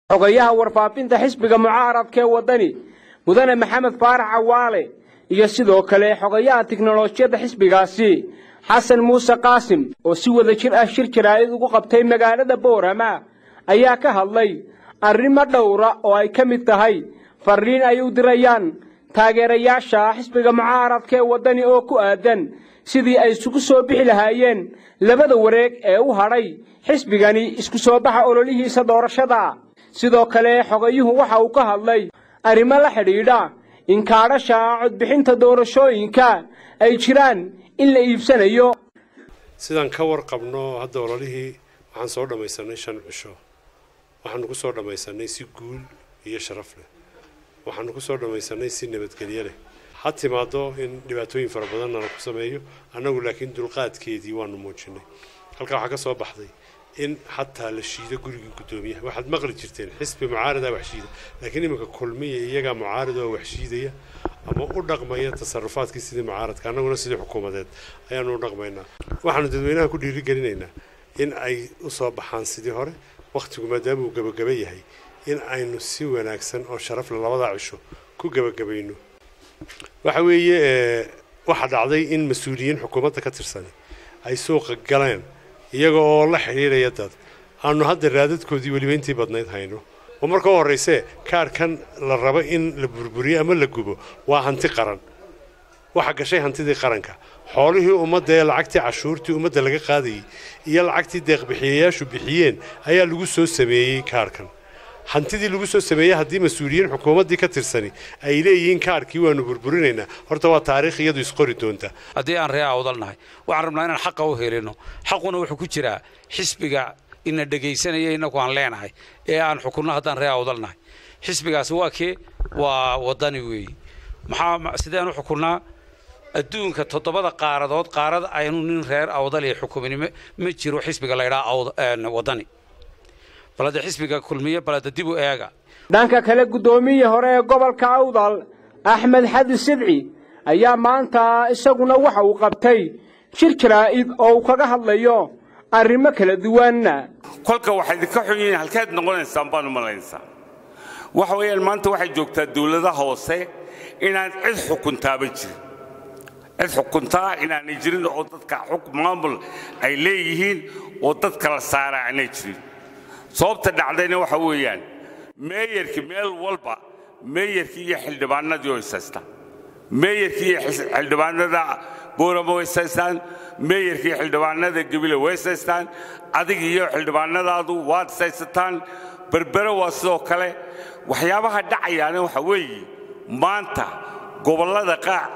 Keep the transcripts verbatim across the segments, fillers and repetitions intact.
xogayaha warfaafinta xisbiga mucaaradka ee wadani mudane maxamed faarax cawaale iyo sidoo kale xogayaha tiknoolajiyada xisbigaasi xasan muuse qaasim oo si wada jir ah shir jaraa'id ugu qabtay magaalada Boorama ayaa ka hadlay arrimo dhowr ah oo ay ka mid tahay fariin ay u dirayaan taageerayaasha xisbiga mucaaradka ee wadani oo ku aadan sidii ay isugu soo bixi lahaayeen labada wareeg ee u hadhay xisbigani isku soo baxa ololihiisa doorashada sidoo kale xogayuhu waxa uu ka hadlay arrimo la xidhiidha in kaadhasha codbixinta doorashooyinka ay jiraan in la iibsanayo sidaan ka warqabno hadda ololihii waxaan soo dhamaysanay shan cisho waxaan ku soo dhamaysanay si guul iyo sharaf leh waxaan ku soo dhamaysanay si nabadgelyo leh hatimaado in dhibaatooyin fara badan la ku sameeyo anagu laakiin dulqaadkeedii waanu muujinay halka waxa ka soo baxday in hatta la shiido guriga gudoomiyaha waxaad maqli jirteen xisbi mucaarada wax shiida laakiin imika kulmiye iyaga mucaarada wax shiidaya ama u dhaqmaya tasarrufaadkii sidii mucaaradka anaguna sidii xukuumadeed ayaanu u dhaqmaynaa waxaanu dadweynaha ku dhiiri gelinaynaa in ay u soo baxaan sidii hore waqtigu maadaama uu gabagaba yahay in aynu si wanaagsan oo sharaf leh labada cisho ku gabagabayno waxa weeye waxa dhacday in mas'uuliyiin xukuumadda ka tirsan ay suuqa galeen iyaga oo la xiriiraya dad aanu hadda raadadkoodii waliba intii badnayd hayno oo marka horeyse kaarkan la rabo in la burburiyo ama la gubo waa hanti qaran waxa gashay hantidii qaranka xoolihii ummadda ee lacagtii cashuurtii ummadda laga qaadayay iyo lacagtii deeq bixiyayaashu bixiyeen ayaa lagu soo sameeyay kaarkan hantidii lagu soo sameeyay haddii mas'uuliyiin xukuumaddii ka tirsani ay leeyihiin kaarkii waanu burburinaynaa horta waa taariikh iyadu isqori doonta haddii aan ree awdalnahay waxaan rabnaa inaan xaqa u helino xaquna wuxuu ku jiraa xisbiga ina dhagaysanaya inagu aan leenahay ee aan xukunno haddaan ree awdalnahay xisbigaasi waa kee waa wadani weeye maxaa sideen u xukunnaa adduunka toddobada qaaradood qaarad aynu nin reer awdal iyo xukuminimo ma jiro xisbiga la yidhaha wadani balada xisbiga kulmiye balada dib u eega dhanka kale gudoomiye hore ee gobolka awdal axmed xadi sidci ayaa maanta isaguna waxa uu qabtay shir jaraa'id oo uu kaga hadlayo arrimo kala duwan kolka waxa idinka xun yihiin halkeed noqonaysaan baan u malaynaysaa waxa weeyaan maanta waxay joogtaa dawladda hoose inaan cid xukuntaaba jirin cid xukuntaa inaanay jirin oo dadka xukun maamul ay leeyihiin oo dadka la saaraa aanay jirin sababta dhacdayna waxa weeyaan meeyarkii meel walba meeyarkii iyo xildhibaanadii oo isaysta meeyarkii iyo xildhibaanada Boorama way isaystaan meeyarkii xildhibaanada Gabile way isaystaan adiga iyo xildhibaanadaadu waad isaysataan berbera waa sidoo kale waxyaabaha dhacayaana waxa weeye maanta gobolada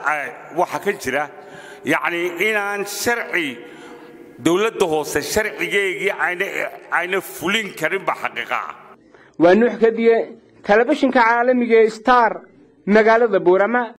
waxa ka jira yacni inaan sharci dawladda hoose sharcigeegii ayna fulin karin ba xaqiiqa waa nuux kadiye telefishinka caalamiga ee Star magaalada Boorama.